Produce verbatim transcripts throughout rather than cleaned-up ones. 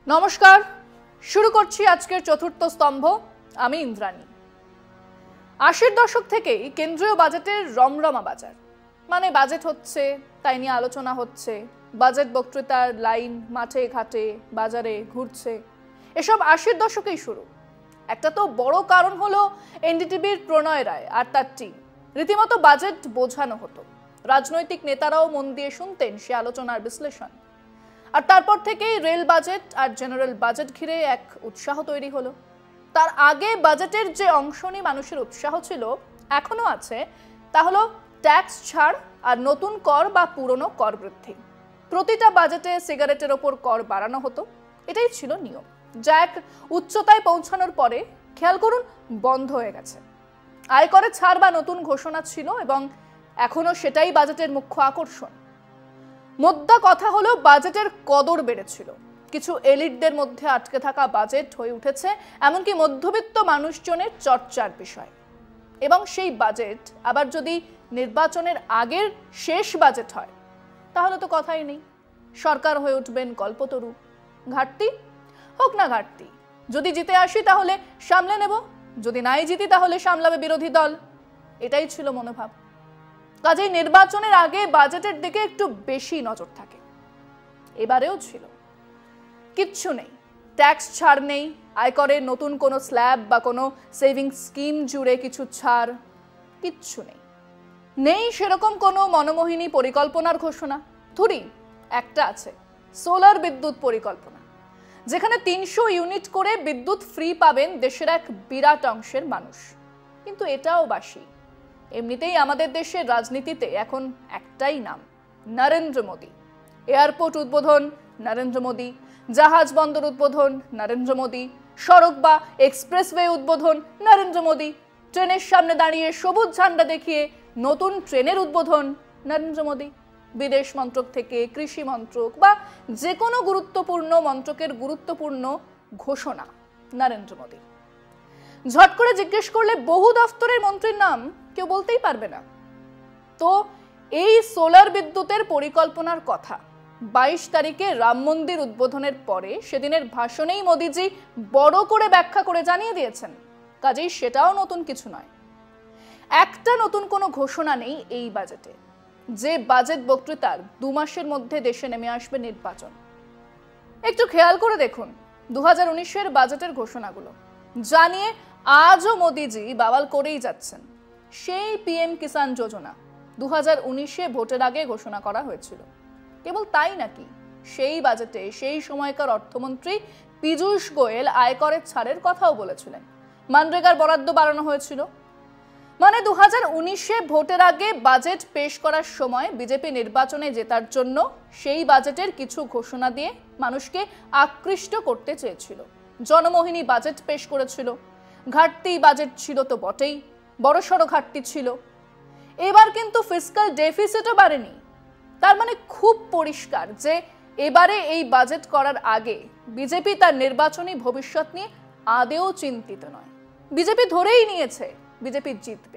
নমস্কার, শুরু করছি আজকের চতুর্থ স্তম্ভ। আমি ইন্দ্রাণী। আশির দশক থেকেই কেন্দ্রীয় বাজেটের রমরমা বাজার, মানে বাজেট হচ্ছে, তাই নিয়ে আলোচনা হচ্ছে, বাজেট বক্তৃতার লাইন মাঠে ঘাটে বাজারে ঘুরছে। এসব আশির দশকেই শুরু। একটা তো বড় কারণ হলো এনডিটিভির প্রণয় রায় আর তার টিম। রীতিমতো বাজেট বোঝানো হতো, রাজনৈতিক নেতারাও মন দিয়ে শুনতেন সে আলোচনার বিশ্লেষণ। আর তারপর থেকেই রেল বাজেট আর জেনারেল বাজেট ঘিরে এক উৎসাহ তৈরি হলো। তার আগে বাজেটের যে অংশ নিয়ে মানুষের উৎসাহ ছিল, এখনো আছে, তা হলো ট্যাক্স ছাড় আর নতুন কর বা পুরনো কর বৃদ্ধি। প্রতিটা বাজেটে সিগারেটের ওপর কর বাড়ানো হতো, এটাই ছিল নিয়ম, যা এক উচ্চতায় পৌঁছানোর পরে খেয়াল করুন বন্ধ হয়ে গেছে। আয়করে ছাড় বা নতুন ঘোষণা ছিল এবং এখনো সেটাই বাজেটের মুখ্য আকর্ষণ। মোদ্দা কথা হলো বাজেটের কদর বেড়েছিল। কিছু এলিটদের মধ্যে আটকে থাকা বাজেট হয়ে উঠেছে এমনকি মধ্যবিত্ত মানুষজনের চর্চার বিষয়। এবং সেই বাজেট আবার যদি নির্বাচনের আগের শেষ বাজেট হয়, তাহলে তো কথাই নেই, সরকার হয়ে উঠবেন কল্পতরু। ঘাটতি হোক না ঘাটতি, যদি জিতে আসি তাহলে সামলে নেব, যদি নাই জিতি তাহলে সামলাবে বিরোধী দল, এটাই ছিল মনোভাব। কাজেই নির্বাচনের আগে বাজেটের দিকে একটু বেশি নজর থাকে। এবারেও ছিল। কিচ্ছু নেই, ট্যাক্স ছাড় নেই, আয়করের নতুন কোনো স্ল্যাব বা কোনো সেভিং স্কিম জুড়ে কিছু ছাড়, কিচ্ছু নেই। নেই সেরকম কোনো মনোমোহিনী পরিকল্পনার ঘোষণা। থুরি একটা আছে, সোলার বিদ্যুৎ পরিকল্পনা, যেখানে তিনশো ইউনিট করে বিদ্যুৎ ফ্রি পাবেন দেশের এক বিরাট অংশের মানুষ। কিন্তু এটাও বাসি। এমনিতেই আমাদের দেশের রাজনীতিতে এখন একটাই নাম, নরেন্দ্র মোদী। এয়ারপোর্ট উদ্বোধন নরেন্দ্র মোদী, জাহাজ বন্দর উদ্বোধন নরেন্দ্র মোদী, সড়ক বা এক্সপ্রেসওয়ে উদ্বোধন নরেন্দ্র মোদী, ট্রেনের সামনে দাঁড়িয়ে সবুজ ঝান্ডা দেখিয়ে নতুন ট্রেনের উদ্বোধন নরেন্দ্র মোদী, বিদেশ মন্ত্রক থেকে কৃষি মন্ত্রক বা যে কোনো গুরুত্বপূর্ণ মন্ত্রকের গুরুত্বপূর্ণ ঘোষণা নরেন্দ্র মোদী। ঝট করে জিজ্ঞেস করলে বহু দফতরের মন্ত্রীর নাম কেউ বলতেই পারবে না। তো এই সোলার বিদ্যুতের পরিকল্পনার কথা বাইশ তারিখে রাম মন্দির উদ্বোধনের পরে সেদিনের ভাষণেই মোদীজি বড় করে ব্যাখ্যা করে জানিয়ে দিয়েছেন। কাজেই সেটাও নতুন কিছু নয়। একটা নতুন কোনো ঘোষণা নেই এই বাজেটে, যে বাজেট বক্তৃতার দু মাসের মধ্যে দেশে নেমে আসবে নির্বাচন। একটু খেয়াল করে দেখুন দু হাজার উনিশের বাজেটের ঘোষণাগুলো, জানিয়ে আজও মোদীজি বাওয়াল করেই যাচ্ছেন। সেই পিএম কিষাণ যোজনা দু হাজার উনিশে ভোটের আগে ঘোষণা করা হয়েছিল। কেবল তাই নাকি, সেই বাজেটে সেই সময়কার অর্থমন্ত্রী পীযূষ গোয়েল আয়করের ছাড়ের কথাও বলেছিলেন। মানরেগার বরাদ্দ বাড়ানো হয়েছিল। মানে দু হাজার উনিশে ভোটের আগে বাজেট পেশ করার সময় বিজেপি নির্বাচনে জেতার জন্য সেই বাজেটের কিছু ঘোষণা দিয়ে মানুষকে আকৃষ্ট করতে চেয়েছিল। জনমোহিনী বাজেট পেশ করেছিল। ঘাটতি বাজেট ছিল তো বটেই, বড়সড় ঘাটতি ছিল। এবার কিন্তু ফিস্কাল ডেফিসিটও বাড়েনি। তার মানে খুব পরিষ্কার যে এবারে এই বাজেট করার আগে বিজেপি তার নির্বাচনী ভবিষ্যৎ নিয়ে আদেও চিন্তিত নয়। বিজেপি ধরেই নিয়েছে বিজেপি জিতবে।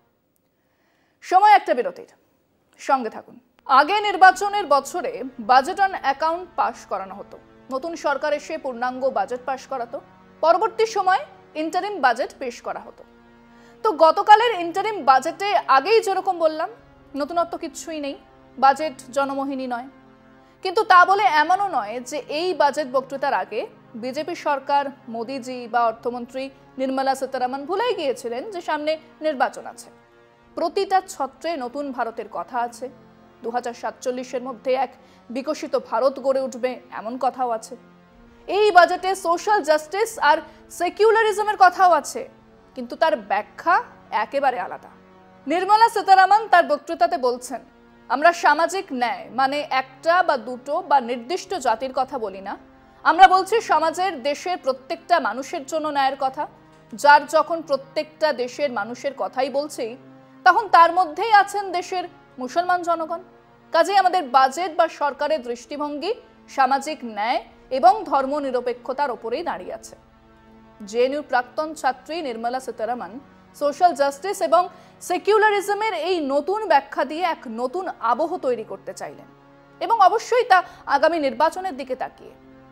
সময় একটা বিরতির, সঙ্গে থাকুন। আগে নির্বাচনের বছরে বাজেট অন অ্যাকাউন্ট পাশ করানো হতো, নতুন সরকার এসে পূর্ণাঙ্গ বাজেট পাশ করাতো, পরবর্তী সময় ইন্টারিম বাজেট পেশ করা হতো। তো গতকালের ইন্টারিম বাজেটে আগেই যেরকম বললাম, নতুনত্ব কিছুই নেই, বাজেট জনমোহিনী নয়। কিন্তু তা বলে এমনও নয় যে এই বাজেট বক্তৃতার আগে বিজেপি সরকার, মোদীজি বা অর্থমন্ত্রী নির্মলা সীতারামন ভুলেই গিয়েছিলেন যে সামনে নির্বাচন আছে। প্রতিটা ছত্রে নতুন ভারতের কথা আছে। দু হাজার সাতচল্লিশের মধ্যে এক বিকশিত ভারত গড়ে উঠবে এমন কথাও আছে। এই বাজেটে সোশ্যাল জাস্টিস আর সেকুলারিজমের কথাও আছে, কিন্তু তার ব্যাখ্যা একেবারে আলাদা। নির্মলা সীতারামন তার বক্তৃতাতে বলছেন, আমরা সামাজিক ন্যায় মানে একটা বা দুটো বা নির্দিষ্ট জাতির কথা বলি না, আমরা বলছি সমাজের দেশের প্রত্যেকটা মানুষের জন্য ন্যায়ের কথা। যার যখন প্রত্যেকটা দেশের মানুষের কথাই বলছি, তখন তার মধ্যেই আছেন দেশের মুসলমান জনগণ। কাজেই আমাদের বাজেট বা সরকারের দৃষ্টিভঙ্গি সামাজিক ন্যায় এবং ধর্মনিরপেক্ষতার ওপরেই দাঁড়িয়ে আছে। জেএনইউর প্রাক্তন ছাত্রী নির্মলা সীতারামন সোশ্যাল জাস্টিস এবং সেকুলারিজমের এই নতুন ব্যাখ্যা দিয়ে এক নতুন আবহ তৈরি করতে চাইলেন, এবং অবশ্যই তা আগামী নির্বাচনের দিকে তাকিয়ে।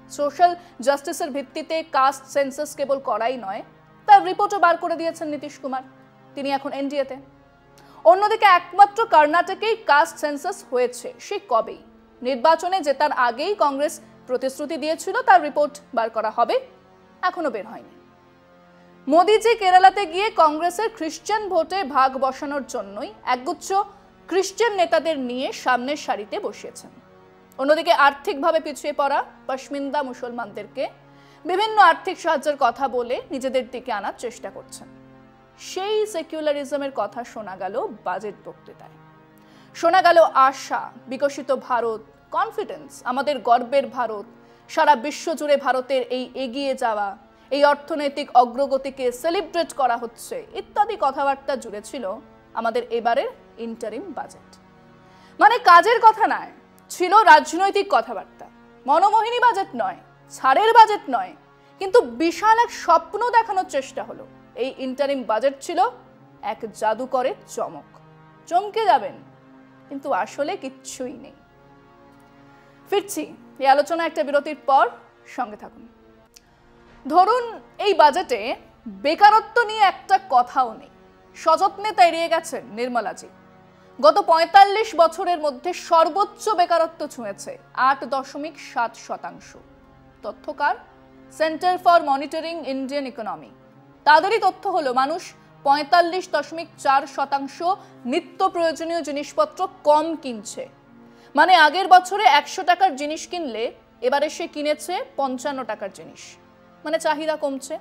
সোশ্যাল জাস্টিসের ভিত্তিতে কাস্ট সেন্সাস কেবল করাই নয়, তার রিপোর্টও বার করে দিয়েছেন নীতিশ কুমার। তিনি এখন এনডিএতে। অন্যদিকে একমাত্র কর্ণাটকেই কাস্ট সেন্সাস হয়েছে, সে কবেই। নির্বাচনে জেতার আগেই কংগ্রেস প্রতিশ্রুতি দিয়েছিল তার রিপোর্ট বার করা হবে, এখনো বের হয়নি। মোদিজি কেরালাতে গিয়ে কংগ্রেসের খ্রিস্টান ভোটে ভাগ বসানোর জন্যই একগুচ্ছ খ্রিস্টান নেতাদের নিয়ে সামনের সারিতে বসিয়েছেন। অন্যদিকে আর্থিকভাবে পিছিয়ে পড়া পশমিন্দা মুসলমানদেরকে বিভিন্ন আর্থিক সাহায্যের কথা বলে নিজেদের দিকে আনার চেষ্টা করছেন। সেই সেকুলারিজমের কথা শোনা গেল বাজেট বক্তৃতায়। শোনা গেল আশা, বিকশিত ভারত, কনফিডেন্স, আমাদের গর্বের ভারত, সারা বিশ্ব জুড়ে ভারতের এই এগিয়ে যাওয়া, এই অর্থনৈতিক অগ্রগতিকে সেলিব্রেট করা হচ্ছে ইত্যাদি কথাবার্তা জুড়ে ছিল আমাদের এবারের ইন্টারিম বাজেট। মানে কাজের কথা নয়, ছিল রাজনৈতিক কথাবার্তা। মনোমোহিনী বাজেট নয়, ছাড়ের বাজেট নয়, কিন্তু বিশাল এক স্বপ্ন দেখানোর চেষ্টা হলো। এই ইন্টারিম বাজেট ছিল এক জাদুকরের চমক। চমকে যাবেন, কিন্তু আসলে কিচ্ছুই নেই। ফিরছি এই আলোচনা একটা বিরতির পর, সঙ্গে থাকুন। ধরুন এই বাজেটে বেকারত্ব নিয়ে একটা কথাও নেই, সযত্নে তা এড়িয়ে গেছেন নির্মলাজি। গত পঁয়তাল্লিশ বছরের মধ্যে সর্বোচ্চ বেকারত্ব ছুঁয়েছে আট দশমিক সাত শতাংশ। তথ্যকার centre for monitoring Indian economy. তাদেরই তথ্য হলো মানুষ পঁয়তাল্লিশ দশমিক চার শতাংশ নিত্য প্রয়োজনীয় জিনিসপত্র কম কিনছে। মানে আগের বছরে একশো টাকার জিনিস কিনলে এবারে সে কিনেছে পঞ্চান্ন টাকার জিনিস, মানে চাহিদা কমছে।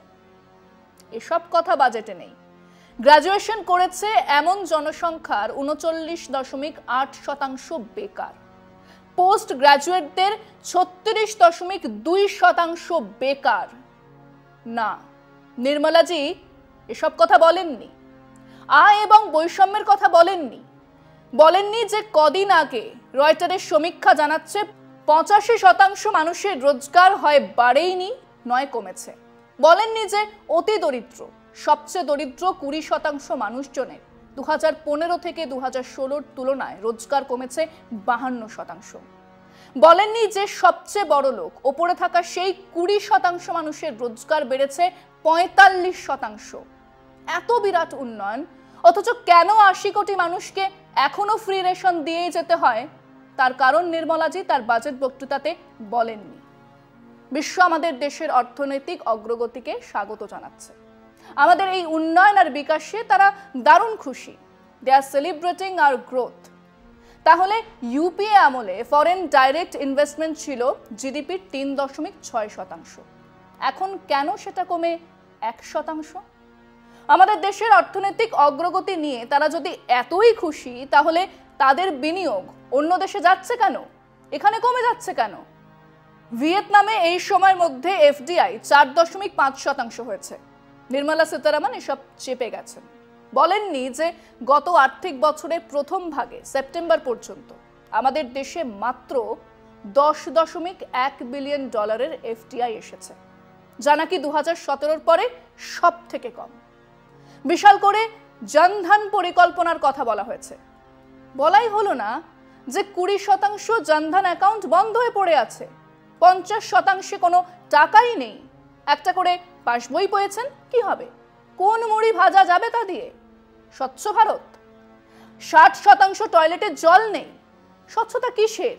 এসব কথা বাজেটে নেই। গ্রাজুয়েশন করেছে এমন জনসংখ্যার উনচল্লিশ দশমিক আট শতাংশ বেকার। পোস্ট গ্রাজুয়েটদের ছত্রিশ দশমিক দুই শতাংশ বেকার। না, নির্মলাজি এসব কথা বলেননি। আয় এবং বৈষম্যের কথা বলেননি। বলেননি যে কদিন আগে রয়টারের সমীক্ষা জানাচ্ছে পঁচাশি শতাংশ মানুষের রোজগার হয় বাড়েইনি নয় কমেছে। বলেননি যে অতি দরিদ্র, সবচেয়ে দরিদ্র কুড়ি শতাংশ মানুষজনের দু হাজার পনেরো থেকে দু হাজার ষোলোর তুলনায় রোজগার কমেছে বাহান্ন শতাংশ। বলেননি যে সবচেয়ে বড় লোক ওপরে থাকা সেই কুড়ি শতাংশ মানুষের রোজগার বেড়েছে পঁয়তাল্লিশ শতাংশ। এত বিরাট উন্নয়ন, অথচ কেন আশি কোটি মানুষকে এখনো ফ্রি রেশন দিয়েই যেতে হয়, তার কারণ নির্মলাজি তার বাজেট বক্তৃতাতে বলেননি। বিশ্ব আমাদের দেশের অর্থনৈতিক অগ্রগতিকে স্বাগত জানাচ্ছে। আমাদের এই উন্নয়ন আর বিকাশে তারা দারুণ খুশি। They are celebrating our growth. তাহলে ইউপিএ আমলে ফরেন ডাইরেক্ট ইনভেস্টমেন্ট ছিল জিডিপির তিন দশমিক ছয় শতাংশ। এখন কেন সেটা কমে এক শতাংশ? আমাদের দেশের অর্থনৈতিক অগ্রগতি নিয়ে তারা যদি এতই খুশি, তাহলে তাদের বিনিয়োগ অন্য দেশে যাচ্ছে কেন, এখানে কমে যাচ্ছে কেন? ভিয়েতনামে এই সময়ের মধ্যে এফডিআই চার দশমিক পাঁচ শতাংশ হয়েছে। নির্মলা সীতারামন এসব চেপে গেছেন। বলেননি যে গত আর্থিক বছরের প্রথম ভাগে সেপ্টেম্বর পর্যন্ত আমাদের দেশে মাত্র দশ দশমিক এক বিলিয়ন ডলারের এফডিআই এসেছে, যা নাকি দু হাজার সতেরোর পরে সব থেকে কম। বিশাল করে জনধন পরিকল্পনার কথা বলা হয়েছে। বলাই হলো না যে কুড়ি শতাংশ জনধন অ্যাকাউন্ট বন্ধ হয়ে পড়ে আছে, পঞ্চাশ শতাংশে কোনো টাকাই নেই। একটা করে পাসবই পেয়েছেন, কি হবে? কোন মুড়ি ভাজা যাবে তা দিয়ে? স্বচ্ছ ভারত। ষাট শতাংশ টয়লেটে জল নেই। স্বচ্ছতা কিসের?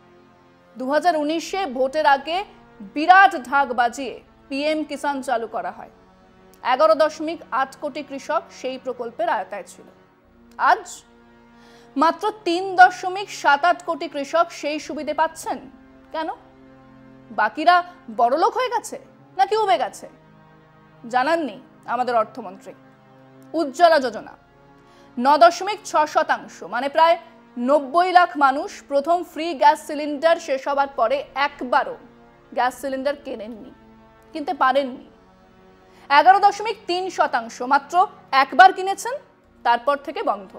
দু হাজার উনিশে ভোটের আগে বিরাট ঢাক বাজিয়ে পিএম কিষাণ চালু করা হয়। এগারো দশমিক আট কোটি কৃষক সেই প্রকল্পের আওতায় ছিল। আজ মাত্র তিন দশমিক সাত আট কোটি কৃষক সেই সুবিধে পাচ্ছেন। কেন? বাকিরা বড়লোক হয়ে গেছে নাকি উবে গেছে? জানাননি আমাদের অর্থমন্ত্রী। উজ্জ্বলা যোজনা ন দশমিক ছ শতাংশ, মানে প্রায় নব্বই লাখ মানুষ প্রথম ফ্রি গ্যাস সিলিন্ডার শেষ হবার পরে একবারও গ্যাস সিলিন্ডার কেনেননি, কিনতে পারেননি। এগারো দশমিক তিন শতাংশ মাত্র একবার কিনেছেন, তারপর থেকে বন্ধ।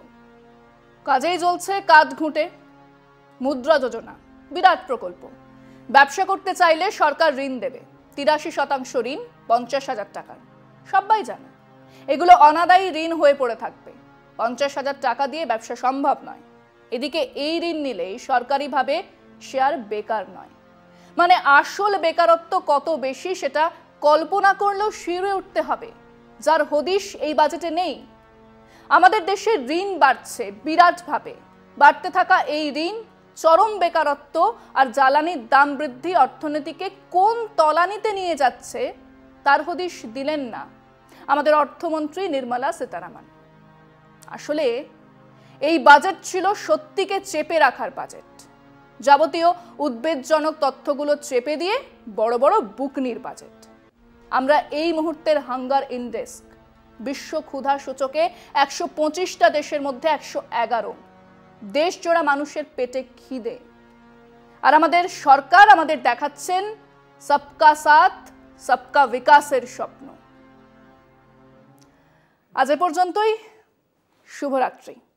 কাজেই চলছে কাঁধ ঘুঁটে। মুদ্রা যোজনা বিরাট প্রকল্প। ব্যবসা করতে চাইলে সরকার ঋণ দেবে, তিরাশি শতাংশ ঋণ পঞ্চাশ হাজার টাকার। সবাই জানে এগুলো অনাদায়ী ঋণ হয়ে পড়ে থাকবে। পঞ্চাশ হাজার টাকা দিয়ে ব্যবসা সম্ভব নয়। এদিকে এই ঋণ নিলেই সরকারিভাবে শেয়ার বেকার নয়, মানে আসল বেকারত্ব কত বেশি সেটা কল্পনা করলেও শিউরে উঠতে হবে, যার হদিশ এই বাজেটে নেই। আমাদের দেশে ঋণ বাড়ছে বিরাটভাবে, বাড়তে থাকা এই ঋণ, চরম বেকারত্ব আর জ্বালানির দাম বৃদ্ধি অর্থনীতিকে কোন তলানিতে নিয়ে যাচ্ছে তার হদিশ দিলেন না আমাদের অর্থমন্ত্রী নির্মলা সীতারামন। আসলে এই বাজেট ছিল সত্যিকে চেপে রাখার বাজেট, যাবতীয় উদ্বেগজনক তথ্যগুলো চেপে দিয়ে বড় বড় বুকনির বাজেট। আমরা এই মুহূর্তের হাঙ্গার ইন্ডেক্স, বিশ্ব ক্ষুধা সূচকে একশো পঁচিশটা দেশের মধ্যে একশো এগারো, দেশ জোড়া মানুষের পেটে খিদে। আর আমাদের সরকার আমাদের দেখাচ্ছেন সবকা সাথ সবকা বিকাশের স্বপ্ন। আজ এ পর্যন্তই, শুভরাত্রি।